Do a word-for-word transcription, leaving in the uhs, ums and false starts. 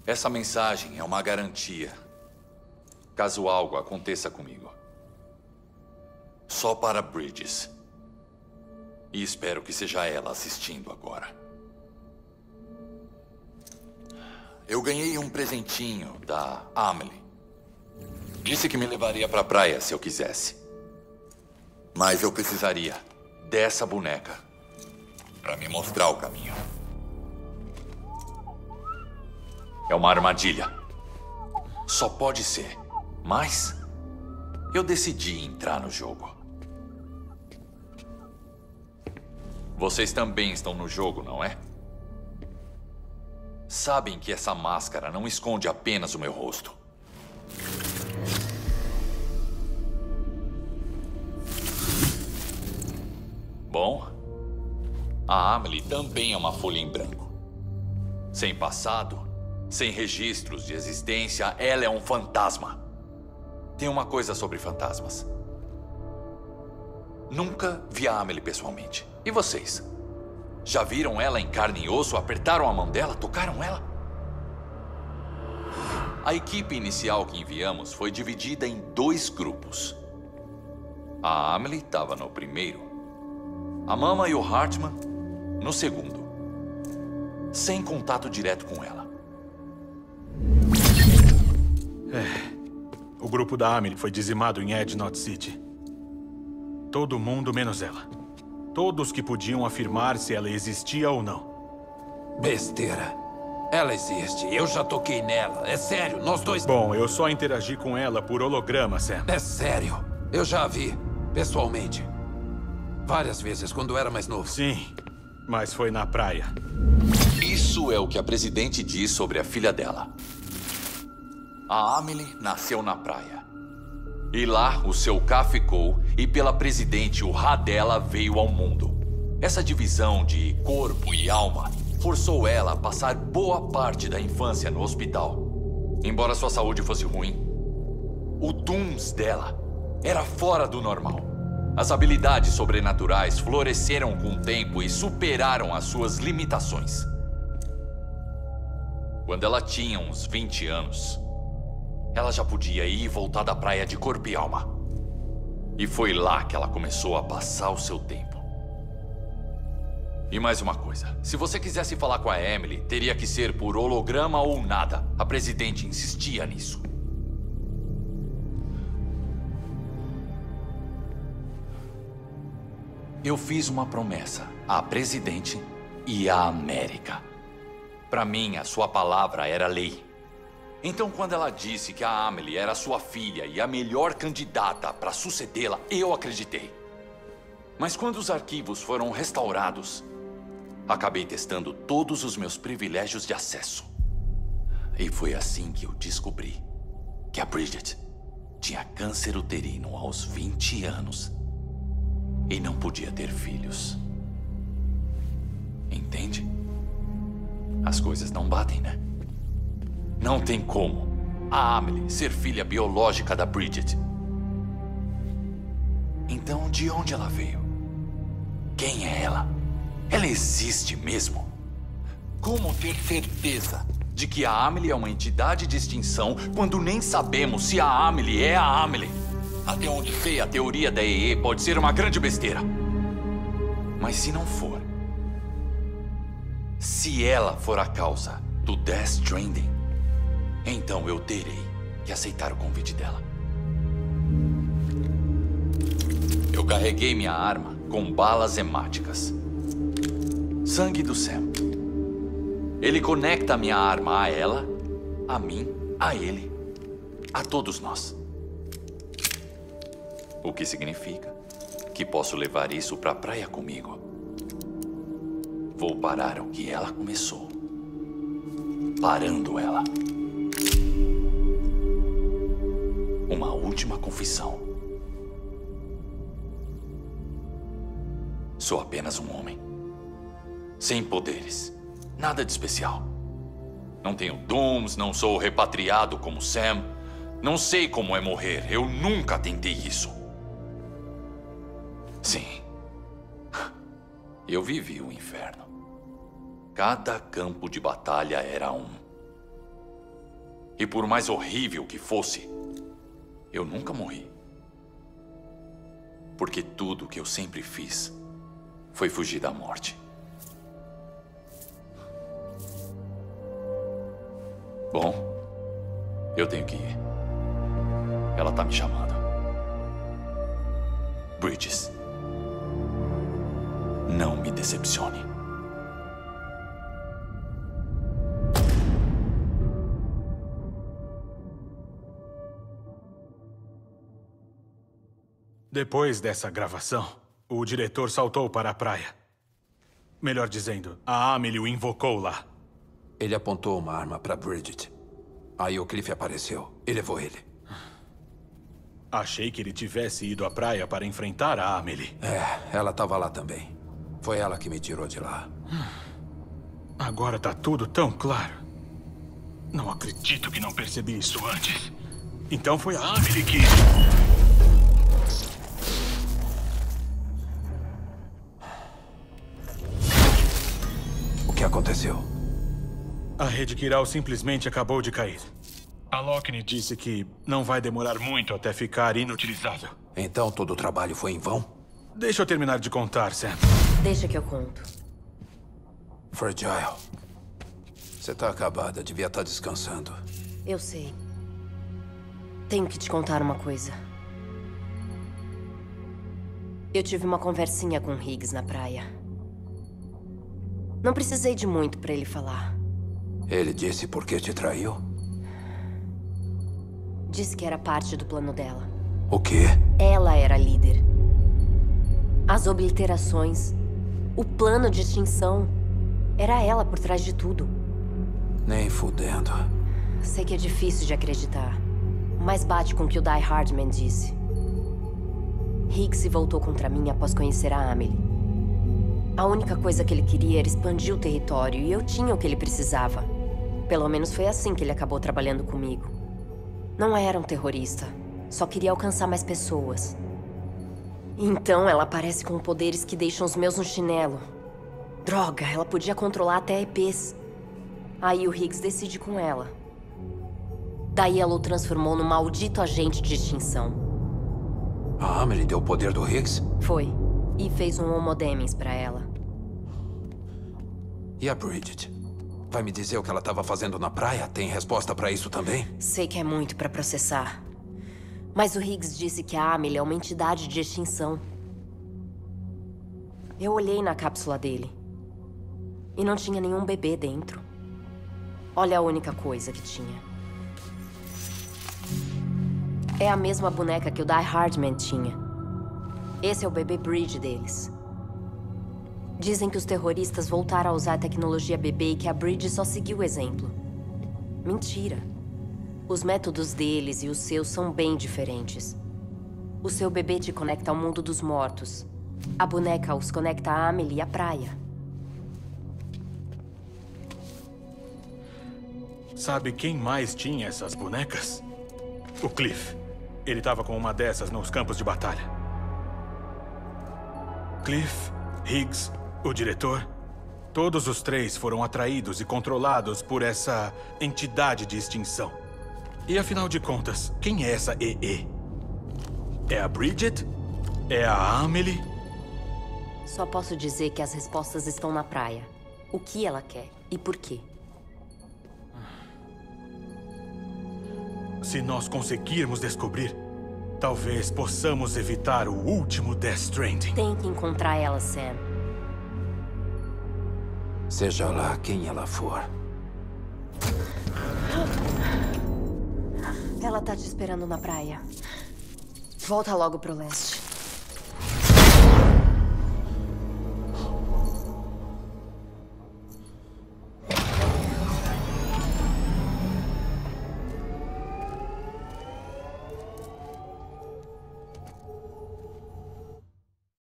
Essa mensagem é uma garantia. Caso algo aconteça comigo. Só para Bridges. E espero que seja ela assistindo agora. Eu ganhei um presentinho da Amelie. Disse que me levaria para a praia se eu quisesse. Mas eu precisaria dessa boneca para me mostrar o caminho. É uma armadilha. Só pode ser. Mas eu decidi entrar no jogo. Vocês também estão no jogo, não é? Sabem que essa máscara não esconde apenas o meu rosto. Bom, a Amelie também é uma folha em branco. Sem passado, sem registros de existência, ela é um fantasma. Tem uma coisa sobre fantasmas. Nunca vi a Amelie pessoalmente. E vocês? Já viram ela em carne e osso? Apertaram a mão dela? Tocaram ela? A equipe inicial que enviamos foi dividida em dois grupos. A Amelie estava no primeiro. A Mama e o Hartman no segundo. Sem contato direto com ela. É. O grupo da Amelie foi dizimado em Edge Knot City. Todo mundo menos ela. Todos que podiam afirmar se ela existia ou não. Besteira. Ela existe. Eu já toquei nela. É sério, nós dois... Bom, eu só interagi com ela por holograma, Sam. É sério. Eu já a vi, pessoalmente. Várias vezes, quando era mais novo. Sim, mas foi na praia. Isso é o que a presidente diz sobre a filha dela. A Amelie nasceu na praia. E lá o seu K ficou e pela presidente o Ra dela veio ao mundo. Essa divisão de corpo e alma forçou ela a passar boa parte da infância no hospital. Embora sua saúde fosse ruim, o Dooms dela era fora do normal. As habilidades sobrenaturais floresceram com o tempo e superaram as suas limitações. Quando ela tinha uns vinte anos, ela já podia ir e voltar da praia de corpo e alma. E foi lá que ela começou a passar o seu tempo. E mais uma coisa, se você quisesse falar com a Amelie, teria que ser por holograma ou nada. A presidente insistia nisso. Eu fiz uma promessa à presidente e à América. Para mim, a sua palavra era lei. Então, quando ela disse que a Amelie era sua filha e a melhor candidata para sucedê-la, eu acreditei. Mas quando os arquivos foram restaurados, acabei testando todos os meus privilégios de acesso. E foi assim que eu descobri que a Bridget tinha câncer uterino aos vinte anos e não podia ter filhos. Entende? As coisas não batem, né? Não tem como a Amelie ser filha biológica da Bridget. Então, de onde ela veio? Quem é ela? Ela existe mesmo? Como ter certeza de que a Amelie é uma entidade de extinção quando nem sabemos se a Amelie é a Amelie? Até onde sei, a teoria da E E pode ser uma grande besteira. Mas se não for, se ela for a causa do Death Stranding, então eu terei que aceitar o convite dela. Eu carreguei minha arma com balas hemáticas. Sangue do Sam. Ele conecta a minha arma a ela, a mim, a ele, a todos nós. O que significa que posso levar isso para a praia comigo. Vou parar o que ela começou. Parando ela. Uma última confissão. Sou apenas um homem. Sem poderes. Nada de especial. Não tenho dons, não sou repatriado como Sam. Não sei como é morrer. Eu nunca tentei isso. Sim. Eu vivi o inferno. Cada campo de batalha era um. E por mais horrível que fosse, eu nunca morri. Porque tudo que eu sempre fiz foi fugir da morte. Bom, eu tenho que ir. Ela tá me chamando. Bridges, não me decepcione. Depois dessa gravação, o diretor saltou para a praia. Melhor dizendo, a Amelie o invocou lá. Ele apontou uma arma para Bridget. Aí o Cliff apareceu e levou ele. Achei que ele tivesse ido à praia para enfrentar a Amelie. É, ela estava lá também. Foi ela que me tirou de lá. Agora tá tudo tão claro. Não acredito que não percebi isso antes. Então foi a Amelie que... O que aconteceu? A rede Kiral simplesmente acabou de cair. A Lockne disse que não vai demorar muito até ficar inutilizável. Então todo o trabalho foi em vão? Deixa eu terminar de contar, Sam. Deixa que eu conto. Fragile. Você tá acabada, devia estar descansando. Eu sei. Tenho que te contar uma coisa. Eu tive uma conversinha com o Higgs na praia. Não precisei de muito pra ele falar. Ele disse por que te traiu? Disse que era parte do plano dela. O quê? Ela era a líder. As obliterações, o plano de extinção, era ela por trás de tudo. Nem fudendo. Sei que é difícil de acreditar, mas bate com o que o Die Hardman disse. Higgs se voltou contra mim após conhecer a Amelie. A única coisa que ele queria era expandir o território e eu tinha o que ele precisava. Pelo menos foi assim que ele acabou trabalhando comigo. Não era um terrorista, só queria alcançar mais pessoas. Então ela aparece com poderes que deixam os meus no chinelo. Droga, ela podia controlar até E Ps. Aí o Higgs decide com ela. Daí ela o transformou num maldito agente de extinção. A Amelie deu o poder do Higgs? Foi. E fez um homodemens pra ela. E a Bridget? Vai me dizer o que ela estava fazendo na praia? Tem resposta pra isso também? Sei que é muito pra processar. Mas o Higgs disse que a Amelie é uma entidade de extinção. Eu olhei na cápsula dele. E não tinha nenhum bebê dentro. Olha a única coisa que tinha. É a mesma boneca que o Die Hardman tinha. Esse é o bebê Bridge deles. Dizem que os terroristas voltaram a usar a tecnologia bebê e que a Bridge só seguiu o exemplo. Mentira. Os métodos deles e os seus são bem diferentes. O seu bebê te conecta ao mundo dos mortos. A boneca os conecta a Amelie e à praia. Sabe quem mais tinha essas bonecas? O Cliff. Ele estava com uma dessas nos campos de batalha. Cliff, Higgs, o diretor, todos os três foram atraídos e controlados por essa entidade de extinção. E afinal de contas, quem é essa E E? É a Bridget? É a Amelie? Só posso dizer que as respostas estão na praia. O que ela quer e por quê. Se nós conseguirmos descobrir, talvez possamos evitar o último Death Stranding. Tem que encontrar ela, Sam. Seja lá quem ela for. Ela tá te esperando na praia. Volta logo pro leste.